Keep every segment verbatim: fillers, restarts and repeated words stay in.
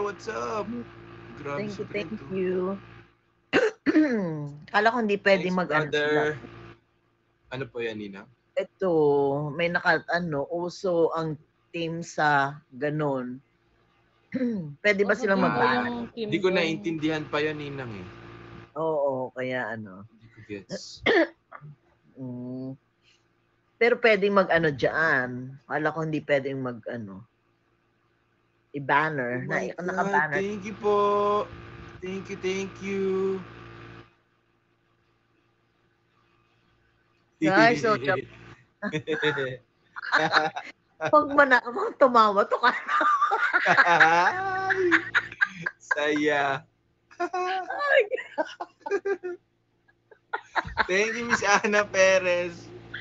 what's up? Grabe Thank you, secreto. thank you. Kala ko hindi pwede Thanks, mag-ano sila. brother. Ano po yan, Nina? Ito, may naka, ano, uso ang team sa ganon. Pwede ba Baka silang dito mag-ban? yung Hindi ko Kimpoy. naintindihan pa yan, Ninang eh. Oo, kaya ano. Hindi ko gets. Mm. Pero pwedeng mag-ano dyan. Kala ko hindi pwedeng mag-ano. I-banner. Oh Na, my God, naka-banner. thank you po. Thank you, thank you. Guys, so, pag man ako tumawa, to ka na. Saya. Thank you, Miss Ana Perez.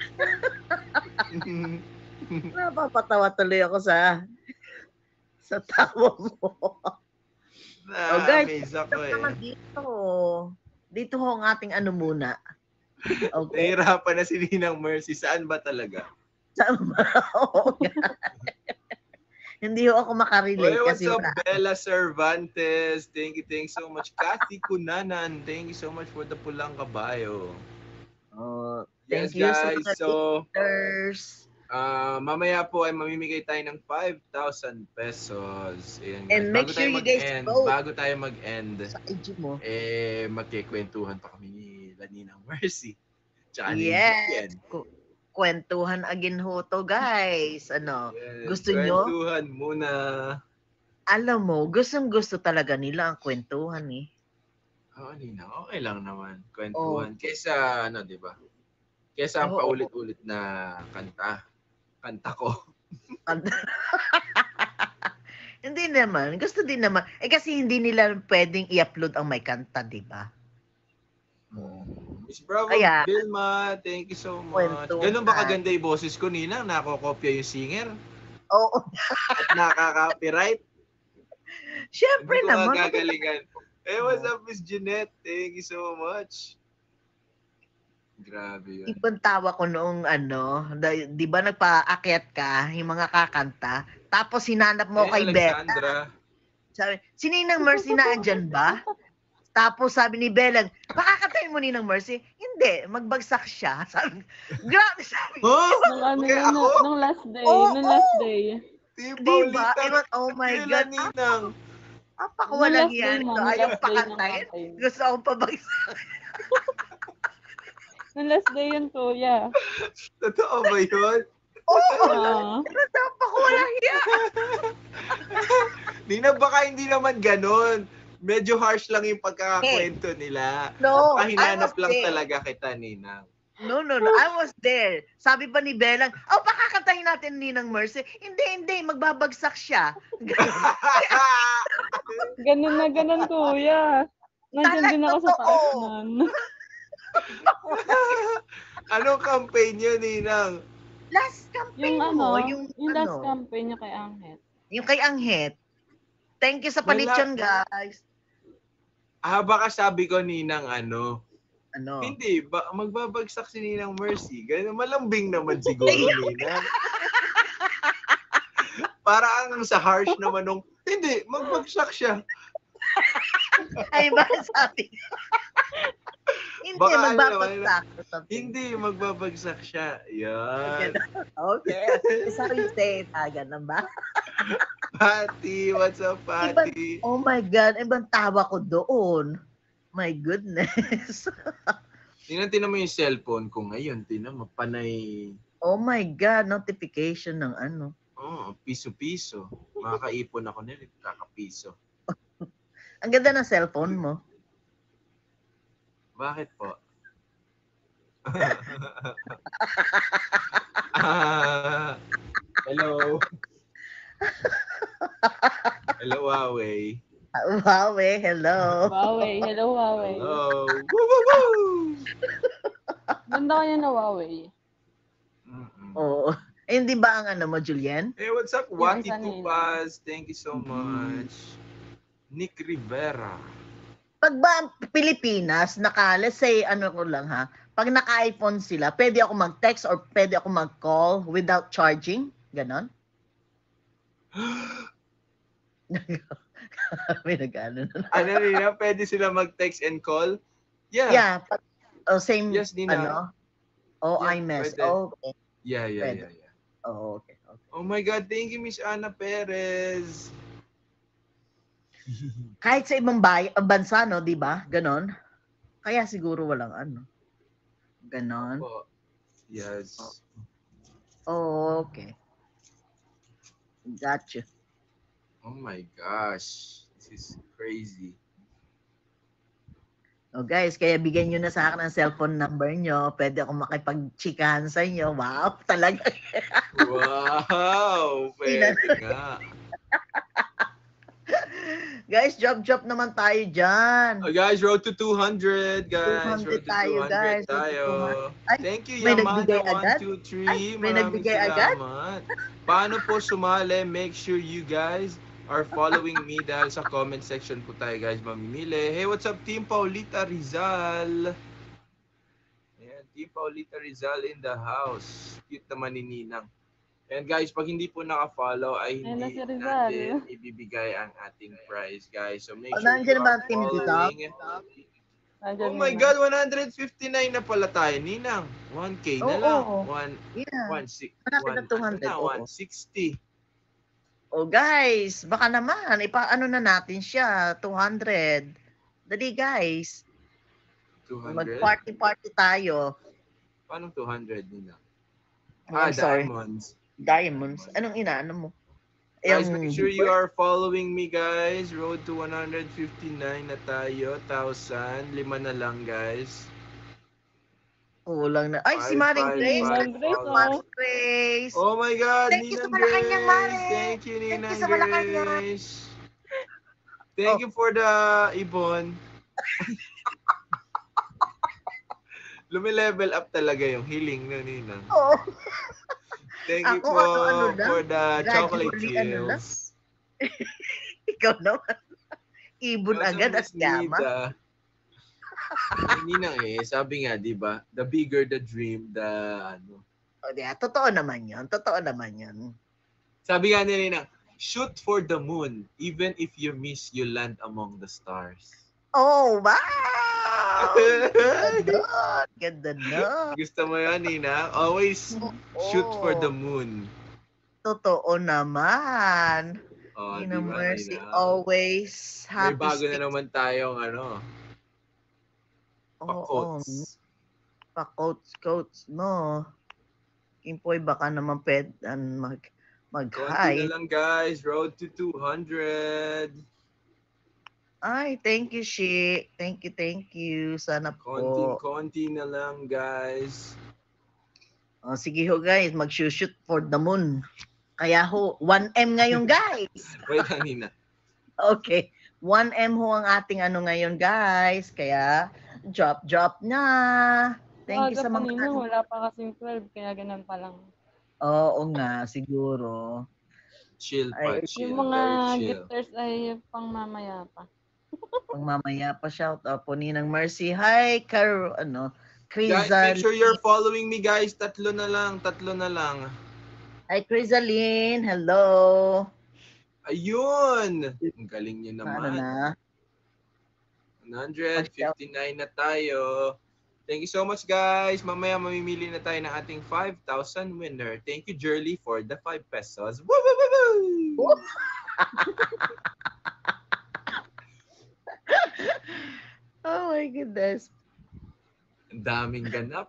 Napapatawa tuloy ako sa sa tawa mo. Na, Oh, guys, amaze ako eh. naman dito. Dito ho ang ating ano muna. Okay. Nahirapan na si Ninang Mercy. Saan ba talaga? Saan ba? Oo. Hindi ho ako makarelate. Hey, what's kasi up, wala. Bella Cervantes? Thank you, thanks so much. Kathy Kunanan, thank you so much for the pulang kabayo. Oh, Yes, thank you guys. sa mga So, leaders. uh, mamaya po ay mamimigay tayo ng five thousand pesos. Ayan, guys. And make bago sure tayo you guys mag-end, vote bago tayo mag-end, sa I G mo. eh, magkikwentuhan pa kami ni Ninang Mercy. Tsaka ni Yes. Jen. Ku- Kwentuhan again ho to, guys. Ano, Yes, gusto nyo? kwentuhan muna. Alam mo, gustong gusto talaga nila ang kwentuhan eh. Oo, oh, Nina, okay lang naman. Kwentuhan. Oh. Kesa, ano, di ba? Kesa ang Oo. paulit-ulit na kanta. Kanta ko. Hindi naman. Gusto din naman. Eh kasi hindi nila pwedeng i-upload ang may kanta, di ba? Miss Bravo, Kaya, Vilma, thank you so much. kwentuhan. Ganun ba kaganda yung boses ko, Nina? Nakokopya yung singer? Oo. At nakaka-copyright? Siyempre Hindi ko naman. magagalingan. Hey, what's up, Miss Jeanette? Thank you so much. Grabe yun. Ibang tawa ko noong ano, da- di ba nagpaakyat ka, yung mga kakanta, tapos hinanap mo Hey, kay Alexandra. Bella. Sabi, si Ninang Mercy na andyan ba? Tapos sabi ni Bella, pakakatayin mo Ninang Mercy? Hindi, magbagsak siya. Sabi, grabe sabi. Huh? Nung ano Okay, yun, ako? nung last day, Oo, nung last oo. day. Team Di ba? Paolita. Ewan, oh my Kailan, God. Ninang? Apakawalang Nung last day yan. mo, Ito, nung ayaw last day ng pakantayin. campaign. Gusto akong pabagsak. Nung last day yun, kuya. Totoo ba yun? Oo. Ah. Pero napakawalang yan. Nina, baka hindi naman ganun. Medyo harsh lang yung pagkakakwento nila. No, Baka I hinanap was lang there. talaga kita, Ninang. No, no, no. I was there. Sabi pa ni Belang, oh, pakakatayin natin Ninang Mercy. Hindi, hindi. Magbabagsak siya. Ganun na ganun, kuya. Nandiyan din ako sa taas nun. Anong campaign yun, Ninang? Last campaign Yung mo. ano, Yung, yung last ano, campaign niya kay Angel. yung kay Anghet. Thank you sa panitsyon, guys. Ah, baka sabi ko, Ninang, ano? Ano? Hindi, ba, magbabagsak si Ninang Mercy. Ganun, malambing naman siguro, Ninang. Para ang sa harsh naman nung, hindi, magbagsak siya. Ay, ba sabi? Hindi, Baka ano magbabagsak. naman, hindi, magbabagsak siya. Yan. Okay. Sorry, say it. Ah, ganun ba? Patty, what's up, Patty? Oh my God, ibang tawa ko doon. My goodness. Tinan, tinan mo yung cellphone ko ngayon. Tinan mo, panay. Oh my God, notification ng ano. Oh, piso-piso. Makakaipon ako nila, kakapiso. Ang ganda ng cellphone mo. Bakit po? ah, hello. Hello, Huawei. Huawei, hello. Huawei, hello Huawei. Hello. Woo, woo, woo. Ganda kanya na Huawei. Mm-mm. Oo. Eh, hindi ba ang ano mo, Julian? Hey, what's up, Yung Wati isa nila. Tupas? Thank you so much. Nick Rivera. Pag ba Pilipinas, naka, let's say, ano ko lang ha, pag naka-iPhone sila, pwede ako mag-text or pwede ako mag-call without charging? Ganon? May nag-ano na. Ano Ninang, pwede sila mag-text and call? Yeah. Yeah, pag, oh, same, Yes, Ninang. ano? Oh, Yeah, iMess. pwede. Oh, okay. Yeah, yeah, Pwede. yeah, yeah. Oh, okay. okay. Oh my God, thank you, Miss Ana Perez. Kahit sa ibang bay bansa, no, di ba? Ganon. Kaya siguro walang ano. Ganon. Opo. Yes. Oh, okay. Gotcha. Oh my gosh. This is crazy. Oh, guys, kaya bigyan nyo na sa akin ang cellphone number nyo. Pwede akong makipag-chikahan sa inyo. Wow, talaga. Wow, pwede nga. Guys, job-job naman tayo dyan. Oh, guys, road to two hundred, guys. two hundred Road to tayo, two hundred guys. Road to tayo. two hundred. Ay, Thank you, may Yamana nagbigay agad? one two three. Ay, may Maraming nagbigay agad? salamat. Paano po sumali? Make sure you guys are following me dahil sa comment section po tayo, guys, mamimili. Hey, what's up, Team Paolita Rizal? Ayan, Team Paolita Rizal in the house. Cute naman ni Ninang. And guys, pag hindi po naka-follow ay Ayun na hindi si Rizal. natin ibibigay ang ating prize, guys. So make Oh, sure nandiyan you ba are ang Team Rizal? following. Nandiyan Oh my yun, God, one hundred fifty-nine na pala tayo, Ninang. one K na Oo, lang. oo. One, Yeah. one, six, Malapit one, na two hundred, ano na, oo. one sixty. Oh, guys, baka naman, ipa-ano na natin siya, two hundred. Dali, guys. two hundred? Mag-party-party tayo. Paano two hundred, Ninang? Oh, Ah, I'm sorry. diamonds. Diamonds. Anong inaano mo? Guys, Yung- make sure you are following me, guys. Road to one hundred fifty-nine na tayo. one thousand. Lima na lang, guys. Kulang na. Ay, si Five, Maring five, Grace. five, Thank you, follow. Maring Grace. Oh my God, Thank you sa Ninang Malacanang, Grace. Mare. Thank you, Thank you Ninang sa Malacanang. Grace. Thank Oh. you for the ibon. Lumilevel up talaga yung healing na Ninang. Oo. Thank you Ako, po ano-ano lang. for the chocolate Gradually, ano lang. chills. Ikaw naman. Ibon Kasi agad at Miss yama. Nida, Ninang eh, sabi nga, di ba? The bigger the dream, the ano. O, di, totoo naman yun. Totoo naman yun. Sabi nga ni Ninang, shoot for the moon. Even if you miss, you land among the stars. Oh, wow! Ganda. Ganda na. Gusto mo yan, Ninang? Always shoot for the Oo. moon. Totoo naman. Oh, You di know, ba, mercy Ninang? always May happy. bago na sticks. naman tayong ano, Oo, pa-quotes. pa-coats, coats, no. Kimpoy, baka naman pwede mag, Konti mag-hi. na lang, guys. Road to two hundred. Ay, thank you, Shi. Thank you, thank you. Sana po. Konting-konti na lang, guys. Oh, sige ho, guys. Mag-shoot for the moon. Kaya ho, one M ngayon, guys. Wait lang, Nina. Okay. one M ho ang ating ano ngayon, guys. Kaya, drop, drop na. Thank you Aga sa pa, mga... Ninang, wala pa kasing twelve, kaya ganun pa lang. Oo nga, siguro. Chill pa, Ay, chill. Yung mga Very chill. gifters ay pang mamaya pa. pang mamaya pa, shout out po Ninang Mercy. Hi, Car... Ano? Guys, Crizal. make sure you're following me, guys. Tatlo na lang, tatlo na lang. Hi, Crisaline. Hello. Ayun! Ang galing nyo Ano naman. na? one fifty-nine na tayo. Thank you so much, guys. Mamaya mamimili na tayo ng ating five thousand winner. Thank you, Jerly, for the five pesos. Woo, woo, woo, woo! Woo! Oh my goodness. Ang daming ganap.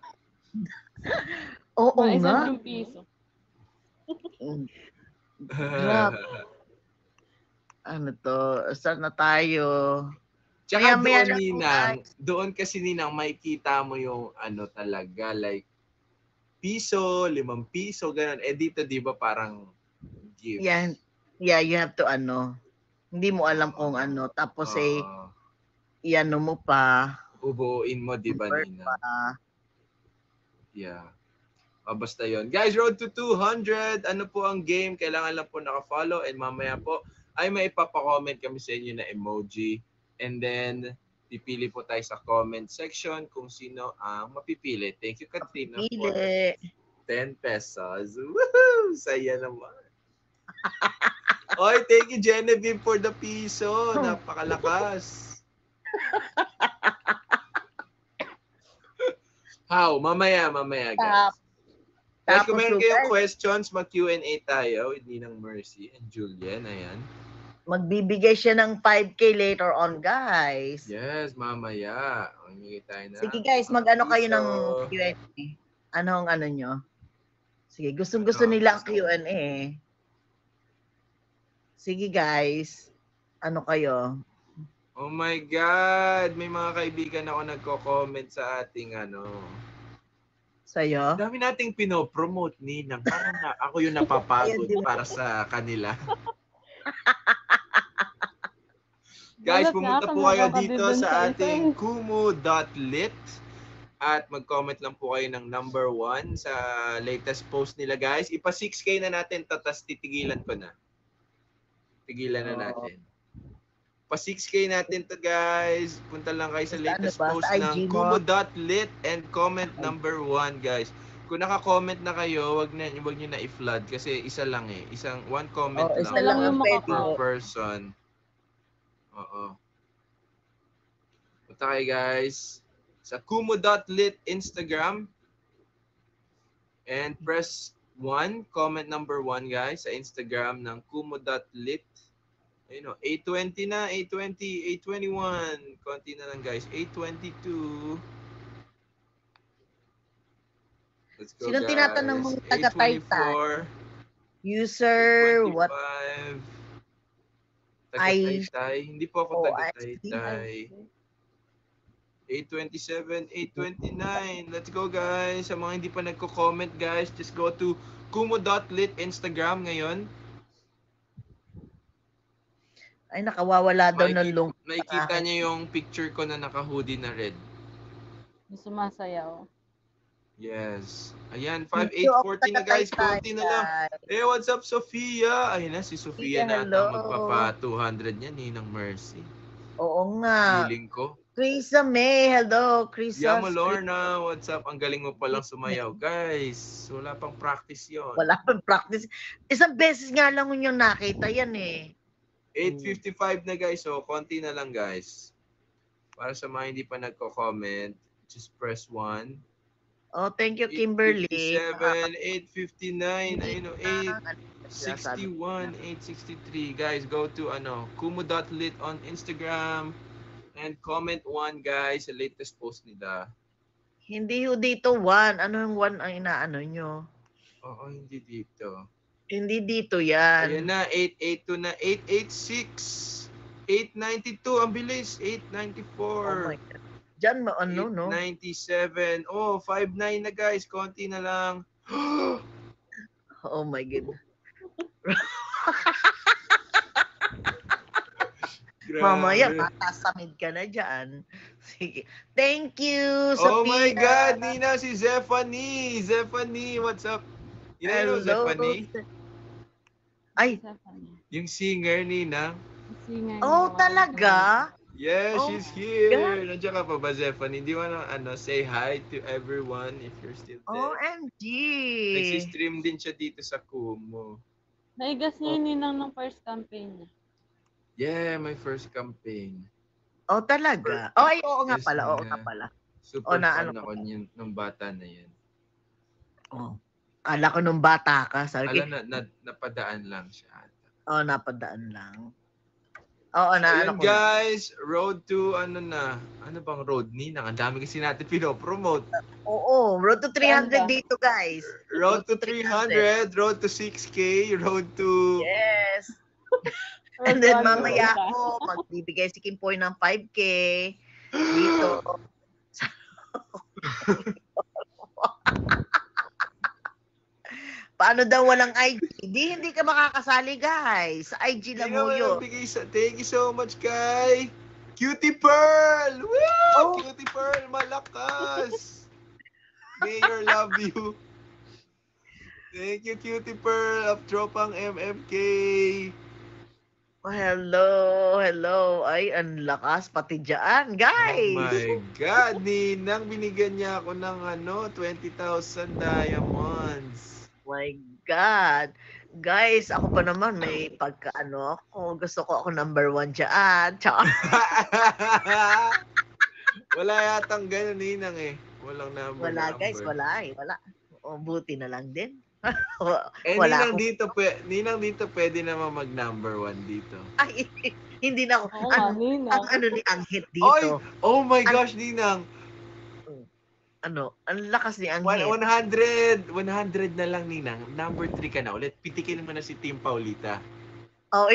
Oo Mga nga. isang piso. Mm. Grabe. Ano to? Saan na tayo? Tsaka Maya-maya doon, lang po, Ninang, doon kasi, Ninang, makikita mo yung ano talaga, like, piso, limang piso, ganun. Eh, dito, di ba, parang gifts. Yeah, yeah, you have to ano. Hindi mo alam kung ano. Tapos eh, Oo. iano mo pa. Bubuuin mo, di ba, convert Ninang? pa. Yeah. O, basta yon. Guys, road to two hundred. Ano po ang game? Kailangan lang po naka-follow. And mamaya po, ay may ipapacomment kami sa inyo na emoji. And then, pipili po tayo sa comment section kung sino ang mapipili. Thank you, Katrina, for Pili. ten pesos. Woohoo! Saya naman. Oy, thank you, Genevieve, for the piso. Napakalakas. How? Mamaya, mamaya, guys. Tap- Guys, kung Tapos meron po, kayong guys, questions, mag-Q and A tayo with Ninang Mercy and Julian. Ayan. magbibigay siya ng five K later on, guys. Yes, mamaya. Mamigay tayo na. Sige, guys, mga mag-ano kayo piso. ng Q and A. Ano ang ano nyo? Sige, gustong-gusto Ano, nila ang gusto? Q and A. Sige, guys. Ano kayo? Oh my God! May mga kaibigan ako nagko-comment sa ating ano. Sa'yo? Dami nating pinopromote, Ninang. Parang na, ako yung Ayun, napapagod di ba? para sa kanila. Guys, Gulat nga pumunta ako, po kayo nakakabid dito dun sa isa ating eh. kumu dot lit at mag-comment lang po kayo ng number one sa latest post nila, guys. Ipa six K na natin to, tas titigilan ko na. Tigilan na Oo. natin. Pa six K natin to, guys. Punta lang kayo sa Sa ano latest ba? post Sa I G ng mo? kumu dot lit and comment number one, guys. Kung naka-comment na kayo, wag na wag niyo na i-flood kasi isa lang eh. Isang one comment Oh, lang isa lang ang yung pwede. per makaka- person. Oo. Punta kayo, guys, sa kumu dot lit Instagram and press one, comment number one, guys, sa Instagram ng kumu dot lit. Ayun o, eight twenty na, eight twenty, eight twenty-one. Konti na lang, guys. eight twenty-two. Let's go, Sinong guys. tinatanong mong eight taga-Taytay? twenty-four. User, eight what? twenty-five. I- Taga-Taytay. Hindi po ako Oh, taga-Taytay. eight twenty-seven, eight twenty-nine. Let's go, guys. Sa mga hindi pa nagko-comment, guys, just go to kumu dot lit Instagram ngayon. Ay, nakawawala daw ng Makiki- lung. Makikita niyo yung picture ko na naka-hoodie na red. Yung sumasayaw. Yes. Ayan, five eight forty na, guys. Konti na lang. Eh, what's up, Sofia? Ayun na, si Sofia Sofia, na hello. ata magpapa two hundred niya, Ninang Mercy. Oo nga. Feeling ko. Krisa May, hello. Krisa. Yamo Lorna, what's up? Ang galing mo palang sumayaw. Guys, wala pang practice yon. Wala pang practice. Isang beses nga lang yung nakita yan eh. eight fifty-five na, guys. So, konti na lang, guys. Para sa mga hindi pa nagko-comment, just press one. Oh, thank you, Kimberly. eight fifty-seven, eight fifty-nine, ayun o, eight sixty-one, eight sixty-three. Guys, go to ano, kumu dot lit on Instagram and comment one, guys, sa latest post nila. Hindi ho dito one. Ano yung one ang inaano nyo? Oo, hindi dito. Hindi dito yan. Ayan na, eight eighty-two na, eight eighty-six, eight ninety-two, ang bilis, eight Oh ninety-four. my God. Diyan mo ano, no? eight ninety-seven. Oh, five nine na, guys. Konti na lang. Oh my God. Grabe. Mamaya, matasamid ka na dyan. Sige. Thank you, Oh Sophia. my God, Nina, si Zephanie. Zephanie, what's up? You know, Hello. Zephanie? Ay, Yung singer, Nina. Singer oh na- talaga? Yes, Oh she's my here. God. Nandiyan ka pa ba, Zephanie? Hindi mo na, ano, say hi to everyone if you're still there. O M G. Nagsistream din siya dito sa Kumu. Naigas niya yung ninang ng first campaign niya. Yeah, my first campaign. Oh, talaga? Oh, ay, oo nga Yes, pala. Oo nga. nga pala. Super Oh, na fan ano ako niyan nung bata na yan. Oh. Kala ko nung bata ka. Sabi ko, Alam na, na, napadaan lang siya. oh, napadaan lang. Oo, na Ayun, ano ko. guys, road to ano na, ano bang road, Ninang? Ang dami kasi natin pinopromote. Oo, road to three hundred Ganda. dito, guys. Road to three hundred, road to six K, road to... Yes. First And then one, mamaya first ako, magbibigay si Kimpoy ng five K dito. Paano daw walang I G? Di, hindi ka makakasali, guys. Sa I G lang Hindi mo naman yun. nagbigay sa... Thank you so much, kay Cutie Pearl! Woo! Oh. Cutie Pearl, malakas! Mayor, love you. Thank you, Cutie Pearl of Tropang M M K. Oh, hello, hello. Ay, ang lakas pati dyan, Oh guys. my God, Ninang, binigyan niya ako ng ano, twenty thousand diamonds. My God. Guys, ako pa naman may pagka-ano ako. Gusto ko ako number one dyan. Tsaka, Wala yatang ganun, Ninang eh. Walang number wala number. guys, wala eh. Wala. O, buti na lang din. Eh, Wala Ninang akong- dito, pwe- Ninang dito pwede naman mag number one dito. Ay, hindi na ako. Oo nga, Ang, Ninang. ang ano ni Anghit Oy! dito. Oh my Ang- gosh, Ninang! Ano, ang lakas ni One- Anghit. one hundred! one hundred na lang, Ninang. Number three ka na ulit. Pitikin mo na si Team Paolita. Oh,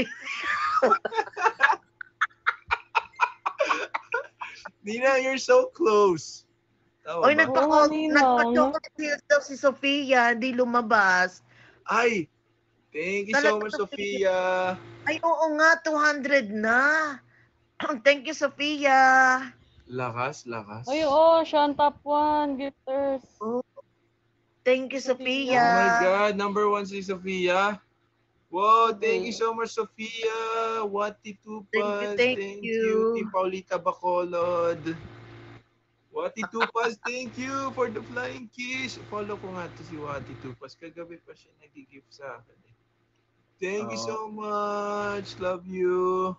Ninang, you're so close. Tama Oy, ba? nagpako, Oo, Ninang. nagpa-chocolate pills daw si Sofia, hindi lumabas. Ay! Thank you so Talaga, much, Sofia. Sophia. Ay, oo nga, two hundred na. Thank you, Sofia. Lakas, lakas. Ay, oo, siya ang top one gifters. Thank you, Sofia. Sofia. Oh my God, number one si Sophia. Wow, thank you Mhm. so much, Sophia. Wati Tupas. Thank you, thank you. Team Paolita Bacolod. Wati Tupas, thank you for the flying kiss. Follow ko nga to si Wati Tupas. Kagabi pa siya nag-gift sa akin. eh. Thank you Oh. so much. Love you.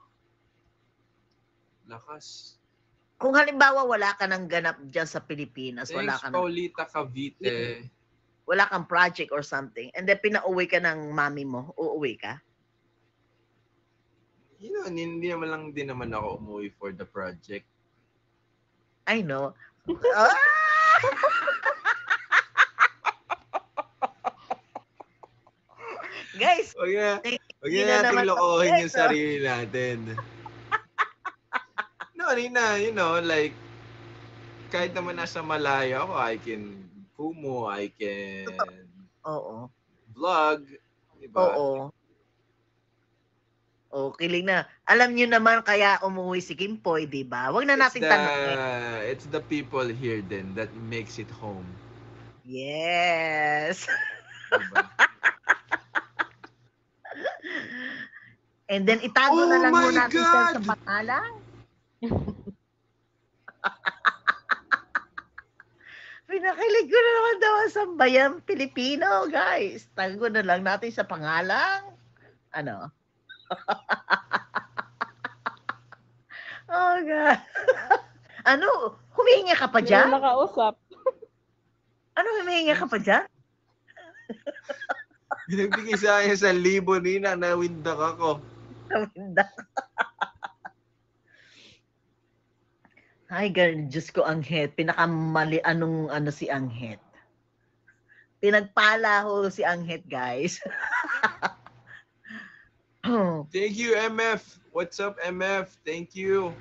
Lakas. Kung halimbawa wala ka ng ganap dyan sa Pilipinas, wala Thanks, ka ng, Paolita Cavite. wala kang project or something, and then pinauwi ka ng mami mo, uuwi ka? You know, hindi naman lang din naman ako umuwi for the project. I know. Ah! Guys, Huwag na, huwag hindi na na natin naman lokohin tapos, yung oh. sarili natin. No, Nina, you know, like, kahit naman nasa malayo ako, I can kumu, I can oo. vlog, di ba? Oo. Oh, kilig na. Alam niyo naman kaya umuwi si Kimpoy, di ba? Huwag na It's nating the, tanongin. it's the people here then that makes it home. Yes. Diba? And then itago Oh na lang my muna natin siya sa God! pangalan. Pinakilig ko na naman daw ang sambayang Pilipino, guys. Tago na lang natin sa pangalang. Ano? Oh, God. Ano? Humihinga ka pa Hindi na dyan? nakausap. Ano humihinga ka pa dyan? Binagbigay sa akin sa libo, Nina, na-window ako. Kaminda. Ay, ganun. Diyos ko, Anghet. Pinakamali, anong ano si Anghet. Pinagpala ho si Anghet, guys. Thank you, M F. What's up, M F? Thank you.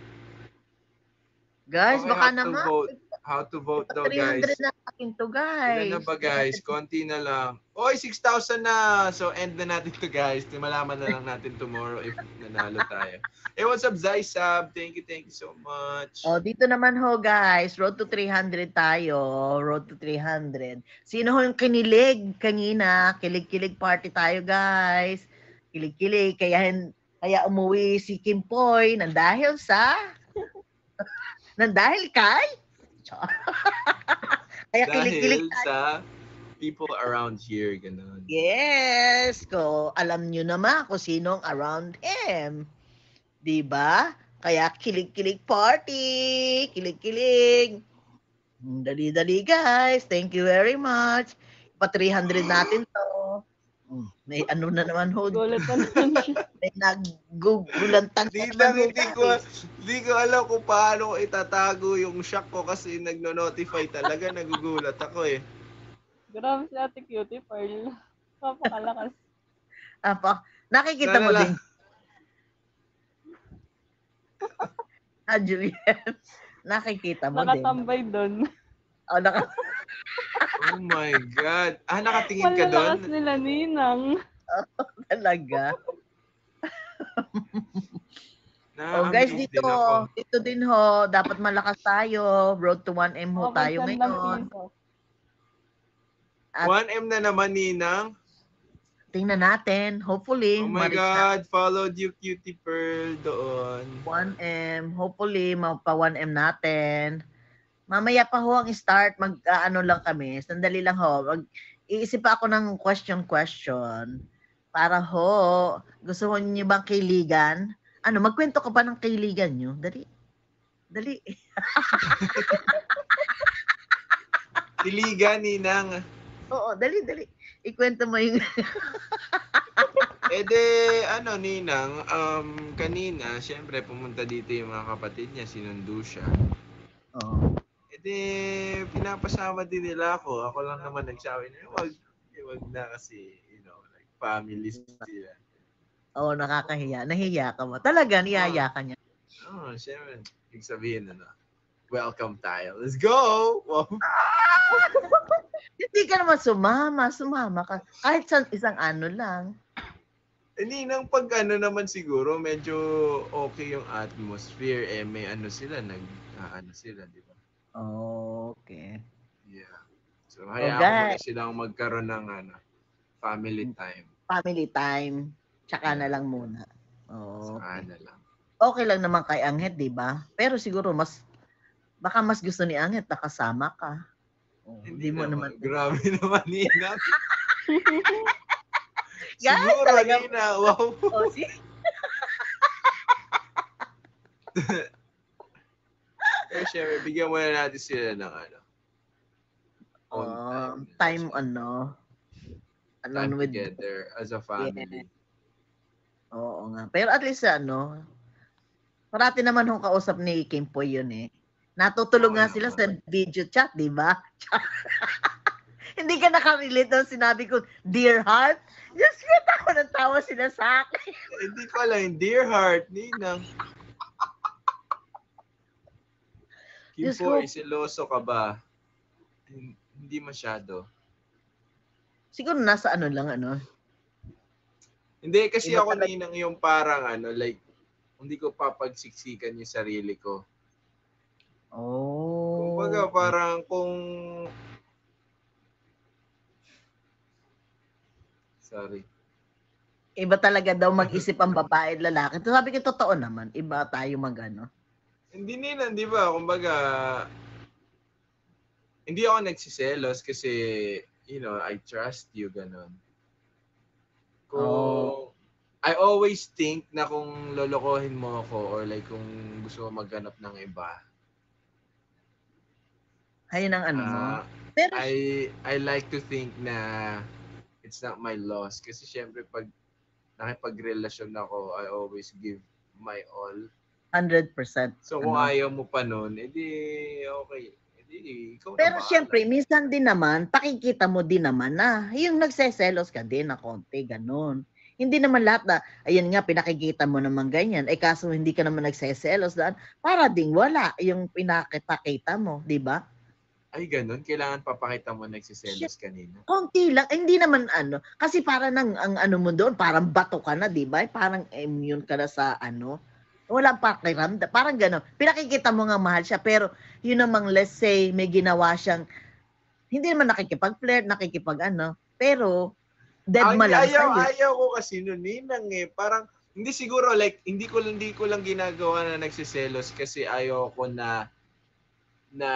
Guys, Okay, baka how to naman. vote? How to vote daw, three hundred guys? na natin to, guys. Ilan na ba, guys? Konti na lang. Oy, six thousand na! So, end na natin to, guys. Malaman na lang natin tomorrow if nanalo tayo. Hey, what's up, Zaisab? Thank you, thank you so much. Oh, dito naman ho, guys. Road to three hundred tayo. Road to three hundred. Sino ho yung kinilig kanina? Kilig-kilig party tayo, guys. Kilig-kilig. Kaya, kaya umuwi si Kimpoy nang dahil sa... nang dahil kay... kaya kilig-kilig Dahil tayo. sa people around here, ganun. Yes, ko alam nyo naman kung sinong around him. 'Di ba? Kaya kilig-kilig party, kilig-kilig. Mm, Dali-dali guys. Thank you very much. Pa three hundred natin 'to. Mm, May ano na naman ho. Gulat na naman siya. May naggugulantang Hindi lang, hindi ko, hindi ko alam kung paano ko itatago yung shock ko kasi nagno-notify talaga, nagugulat ako eh. Grabe si Ate Cutie Pearl. Napakalakas. Apa, nakikita Sana mo lang. din. Ah, Julian. Nakikita mo din. Nakatambay doon. Oh, naka Oh my God. Ah, nakatingin ka Malalakas doon? nila, Ninang. talaga. Oh, Na-amaze guys, din dito, ako. dito din ho, dapat malakas tayo. Road to one M ho Okay, tayo saan lang ngayon. piso. At one M na naman, Ninang. tingnan natin, hopefully, Oh my ma-reach God, followed you, Cutie Pearl, doon. na one M. Hopefully, mapa one M natin. Mamaya pa ho ang start, mag, ah, ano lang kami, sandali lang ho. Mag, iisip pa ako ng question-question. Para ho, gusto mo niyo bang kaibigan? Ano, magkwento ka pa ng kaibigan niyo? Dali. Dali. Kiligan, Ninang. Oo, dali, dali. Ikwento mo yung... Eh de, ano, Ninang, um, kanina, syempre, pumunta dito yung mga kapatid niya, sinundo siya. Oo. Eh de, pinapasama din nila ako. Ako lang naman nagsabi na, wag, eh, wag na kasi, you know, like, family sila. Oo, nakakahiya. Nahiya ka mo. Talaga, niyaya ka niya. Oo, oh, syempre, ibig sabihin, ano, welcome tayo. Let's go! Wow. Hindi ka naman sumama. Sumama ka. Kahit sa isang ano lang. Hindi, nang pag ano naman siguro, medyo okay yung atmosphere. Eh, may ano sila, nag, ah, ano sila, di ba? Okay. Yeah. So, hayaan ko Okay. muna silang magkaroon ng ano, family time. Family time. Tsaka Yeah. na lang muna. Saka Okay. na lang. Okay lang naman kay Anghet, di ba? Pero siguro mas, baka mas gusto ni Anghet na kasama ka. Oh, Hindi mo naman. naman. Grabe naman, Nina. Guys, Siguro, talaga. Nina. Wow. Oh, si Pero syempre, bigyan muna natin sila ng ano. On um, time. time ano. Ano Time with, together as a family. oo nga. Pero at least ano, parati naman hong kausap ni Kimpoy yun eh. Natutulog Oo nga sila sa naman. video chat, di ba? Hindi ka nakarelate nung sinabi ko, dear heart. Just wait ako ng tawa sila sa akin. Hindi ko alam, dear heart, Ninang. Diyos ko. Kimpoy, seloso ka ba? Hindi masyado. Siguro nasa ano lang, ano. Hindi, kasi Iba ako, talaga. Ninang, yung parang ano, like, hindi ko papagsiksikan yung sarili ko. Oh. Kumbaga, parang kung... Sorry. Iba talaga daw mag-isip ang babae at lalaki. Ito sabi ko, totoo naman. Iba tayo mag-ano. Hindi nila, di ba? Kumbaga, hindi ako nagsiselos kasi, you know, I trust you, ganun. Kung, Oh. I always think na kung lolokohin mo ako or like kung gusto mo maghanap ng iba, Ayun ang ano mo. uh, Pero, I, I like to think na it's not my loss. Kasi syempre, pag nakipagrelasyon ako, I always give my all. one hundred percent. So kung ano. ayaw mo pa nun, edi okay. Edi ikaw Pero na syempre, minsan din naman, pakikita mo din naman na yung nagseselos ka din na konti, ganun. Hindi naman lahat na, ayun nga, pinakikita mo naman ganyan. Eh kaso hindi ka naman nagseselos daan, para ding wala yung pinakipakita mo, di ba? Ay, ganun. Kailangan papakita mo nagsiselos kanina. Konti lang, hindi naman ano. Kasi parang ang, ang ano mo doon, parang bato ka na, di ba? Parang immune ka na sa ano. Walang pakiramdam. Parang gano'n. Pinakikita mo nga mahal siya. Pero yun namang, let's say, may ginawa siyang, hindi naman nakikipag-flirt, nakikipag ano. Pero, dead Ay, ma lang ayaw, sa'yo. ayaw ko kasi nun, Ninang eh. Parang, hindi siguro, like, hindi ko, hindi ko lang ginagawa na nagsiselos kasi ayaw ko na, na,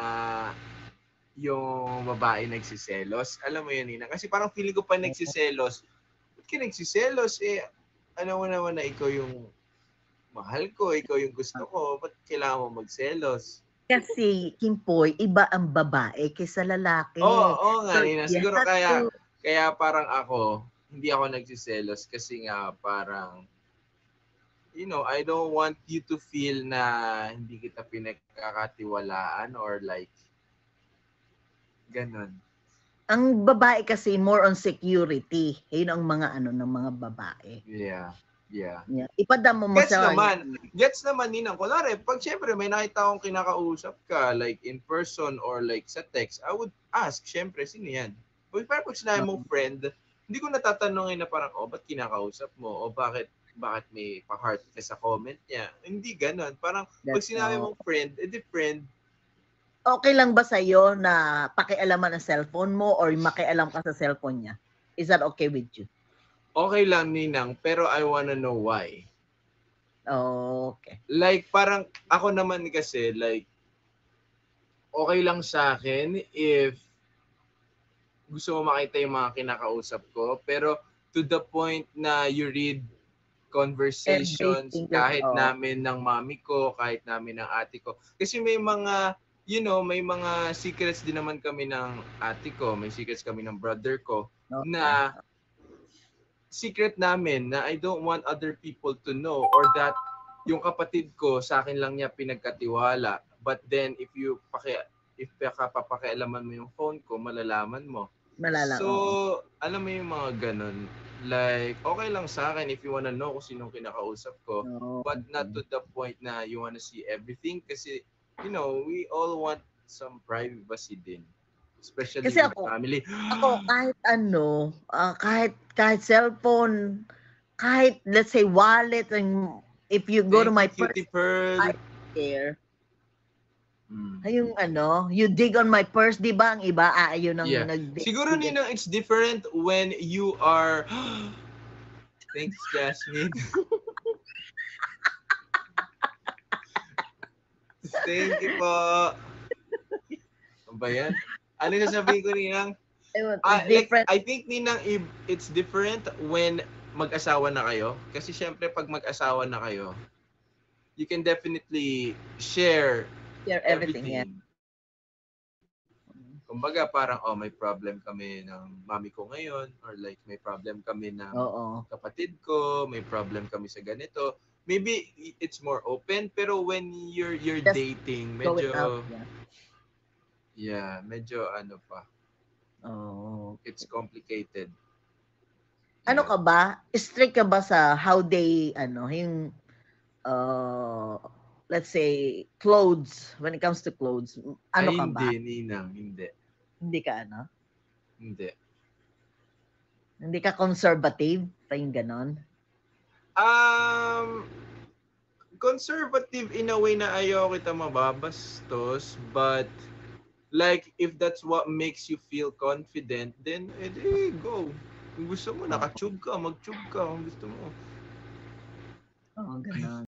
yung babae nagsiselos. Alam mo yun, Ninang. Kasi parang feeling ko pa nagsiselos. Ba't ka nagsiselos? Eh, ano mo naman na ikaw yung mahal ko, ikaw yung gusto ko. Ba't kailangan mo magselos? Kasi, Kimpoy, iba ang babae kaysa lalaki. Oo, oo nga, So, Nina. you Siguro have kaya, to- kaya parang ako, hindi ako nagsiselos kasi nga parang, you know, I don't want you to feel na hindi kita pinagkakatiwalaan or like, ganun. ang babae kasi more on security. Yun ang mga ano ng mga babae. Yeah, yeah. Yeah. Ipadamo mo Gets sa naman. Gets naman, Ninang. Kunwari, pag syempre may nakita akong kinakausap ka, like in person or like sa text, I would ask, syempre, sino yan? Pero pag sinabi mong friend, hindi ko natatanungin na parang, oh, ba't kinakausap mo? O bakit bakit may pa-heart ka sa comment niya? Hindi ganun. Parang, pag sinabi mong friend, edi friend. Okay lang ba sa'yo na pakialaman ang cellphone mo or makialam ka sa cellphone niya? Is that okay with you? Okay lang, Ninang, pero I wanna know why. Okay. Like, parang ako naman kasi, like, okay lang sa akin if gusto mo makita yung mga kinakausap ko, pero to the point na you read conversations Everything that, kahit oh, namin ng mami ko, kahit namin ng ate ko. Kasi may mga, you know, may mga secrets din naman kami ng ate ko, may secrets kami ng brother ko oo. na secret namin na I don't want other people to know, or that yung kapatid ko sa akin lang niya pinagkatiwala. But then if you paki if papakialaman mo yung phone ko, malalaman mo. Malala, So, oo. alam mo yung mga ganun. Like, okay lang sa akin if you wanna know kung sinong kinakausap ko, Oo, but not to the point na you wanna see everything, kasi, you know, we all want some privacy din. Especially Kasi with ako, family. ako kahit ano, ah, kahit kahit cellphone, kahit let's say wallet, and if you go to Thank my you, Cutie purse, Pearl. I don't care. Hmm. Yung ano, you dig on my purse, di ba? Ang iba, aayon ng Yeah. nag-dig. Siguro, Ninang, it's different when you are... Thanks, Jasmine. Thank you po. Ano ba yan? Ano yung sasabihin ko, Ninang? Ayun, Ah, it's like, different. I think, Ninang, i- it's different when mag-asawa na kayo. Kasi syempre, pag mag-asawa na kayo, you can definitely share Share everything, yeah. everything. Kumbaga, parang, oh, may problem kami ng mami ko ngayon, or like, may problem kami ng Oo. kapatid ko, may problem kami sa ganito. Maybe it's more open, pero when you're you're Just dating, go it out, medyo, yeah. yeah, medyo ano pa, Oo. it's complicated. Ano Yeah. ka ba? Strict ka ba sa how they, ano, yung, uh, let's say, clothes, when it comes to clothes, ano Ay, ka ba? hindi, Ninang, hindi. Hindi ka, ano? Hindi. Hindi ka conservative? Pa yung ganon? Um, conservative in a way na ayaw kita mababastos, but like, if that's what makes you feel confident, then edi go. Kung gusto mo, Oo. nakatube ka, mag-tube ka kung gusto mo. Oo, ganon.